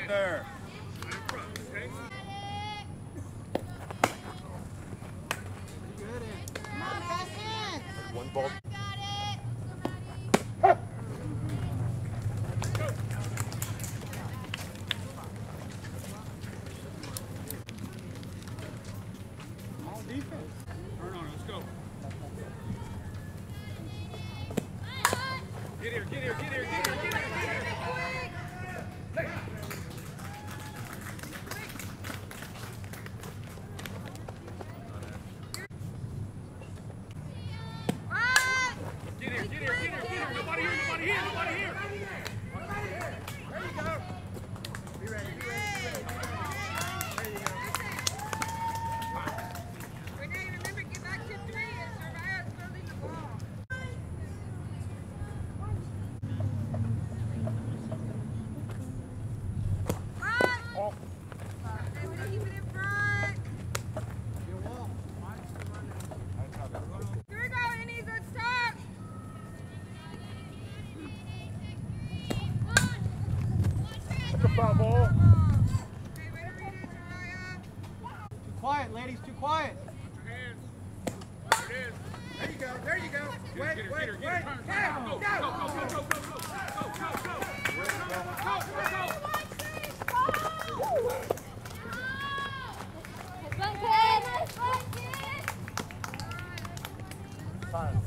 there. One ball. All defense. Turn on it. Let's go. Get here, get here, get here, get here, get here, get here. Get here, get here, get here, get here. Nobody here, nobody here, nobody here. There you go. Be ready, be ready. There you go. Renee, remember, get back to 3 and Soraya throwing the ball. Oh. Keep it in front. Here we go, Innies, let's stop. That's a foul ball. Okay, ready for you, Soraya. Too quiet, ladies, too quiet. Put your hands. There it is. There you go, there you go. Wait, Get her, wait, get her, wait. get her. Turn, Go, go, go, go, go, go, go, Time.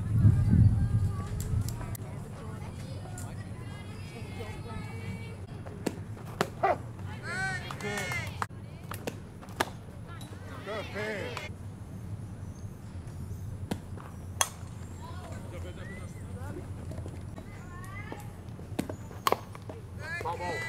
Good pitch. Foul ball.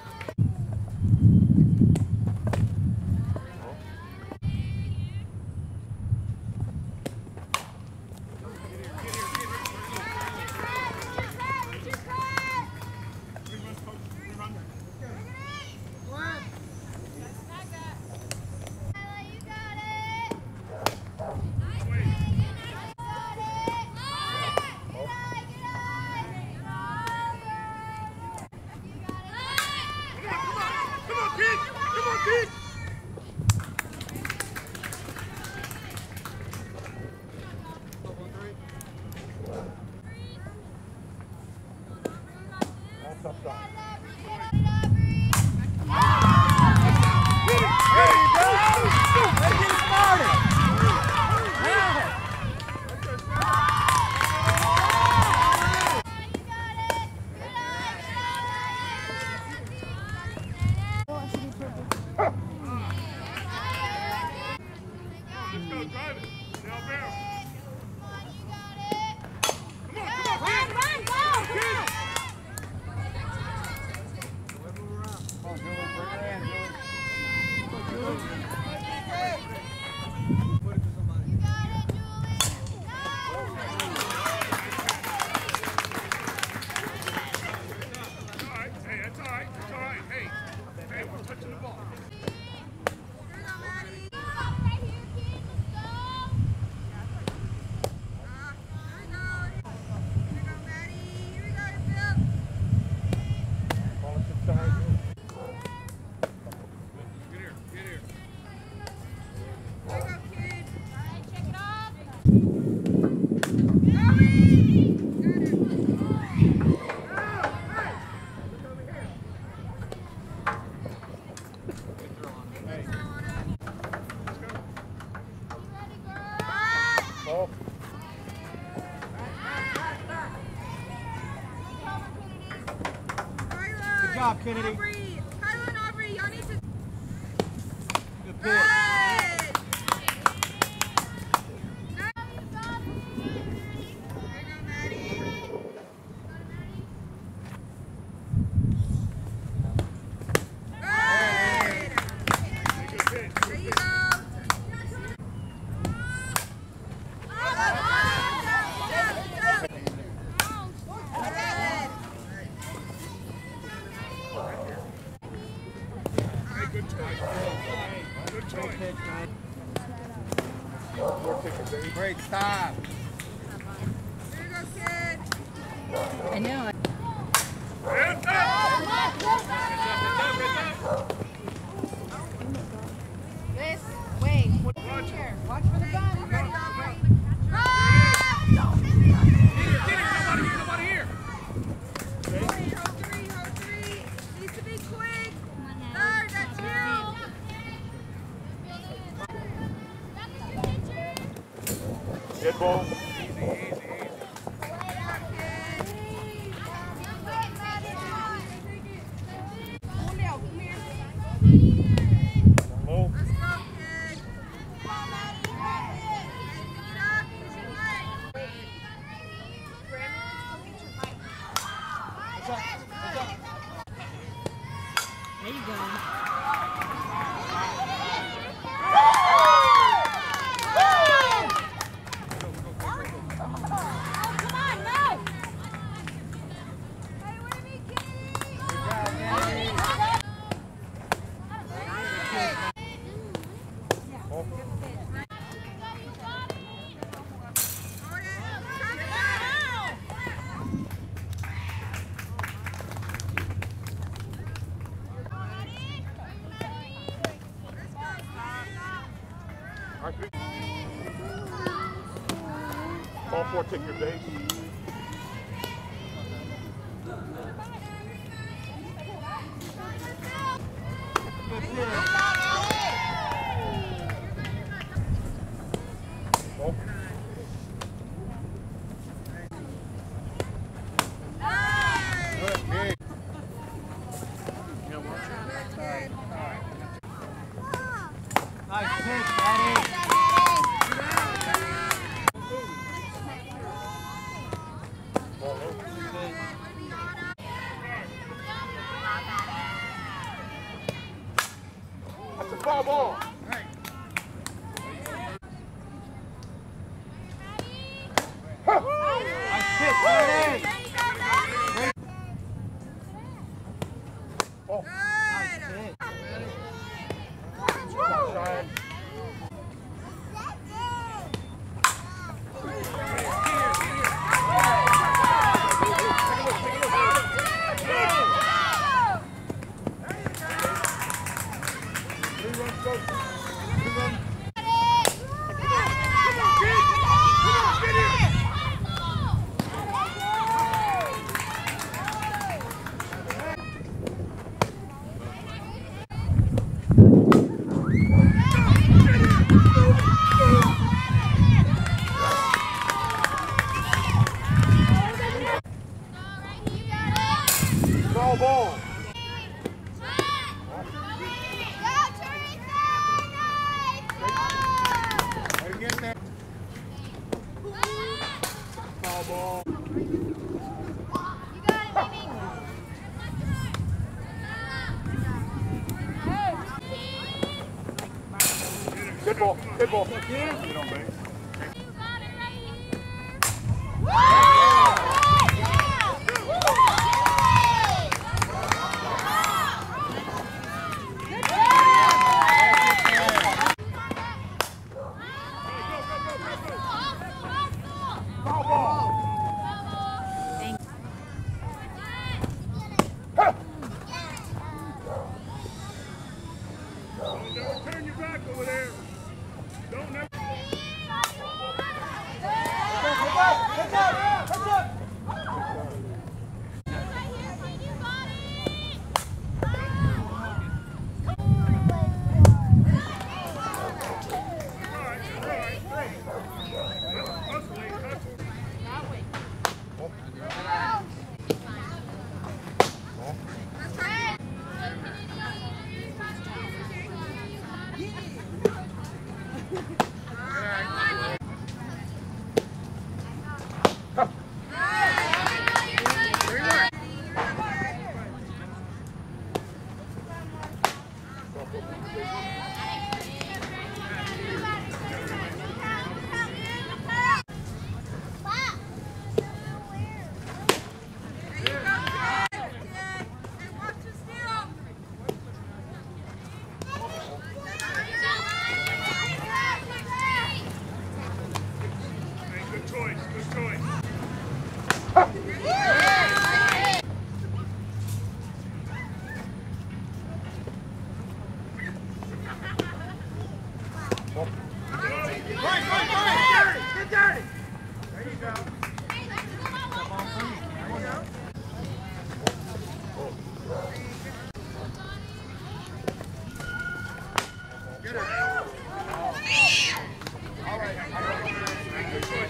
Let's go, drive it. Now, Bear. Hey, that's all right. That's all right. Hey, we're touching the ball. Get here, get here. Oh. Good job, Kennedy. Kyla and Aubrey, y'all need to. Good pitch. There you go. Hey, good choice. Good choice. Pitch, man. More kickers, baby. Break, stop. There you go, kid. I know. Hands up! Come on, Good ball. Julio, come here. Low. Let's go, kid. Pick it up. Use your leg. There you go. Ball 4, take your base. Ball. Good, big. Nice pitch, Daddy. Ball low. That's a foul ball. Nice pitch, Daddy. Ball. Nice pitch. Outside. Foul ball. Way to get there. Foul ball. Good ball. Good ball. Get on base. Foul ball. Don't turn your back over there. Don't never. Good choice. Good choice. Get dirty. There you go. Get her. All right. Good choice.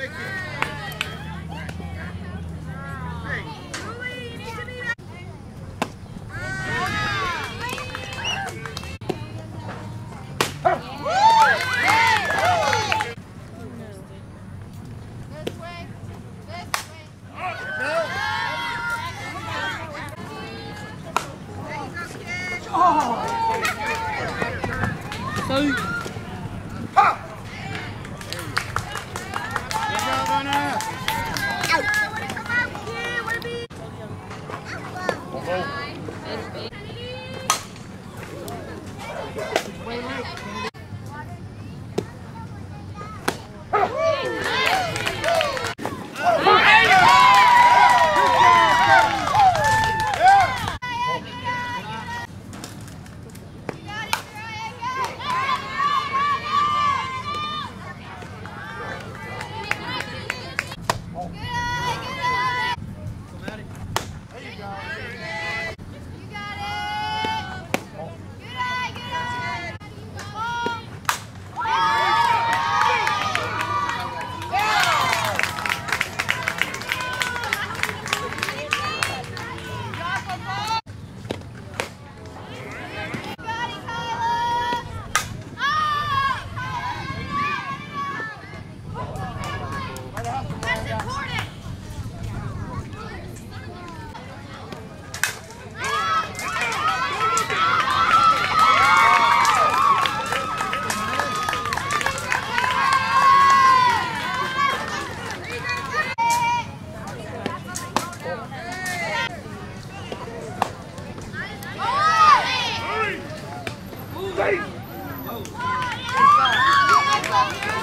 Hey!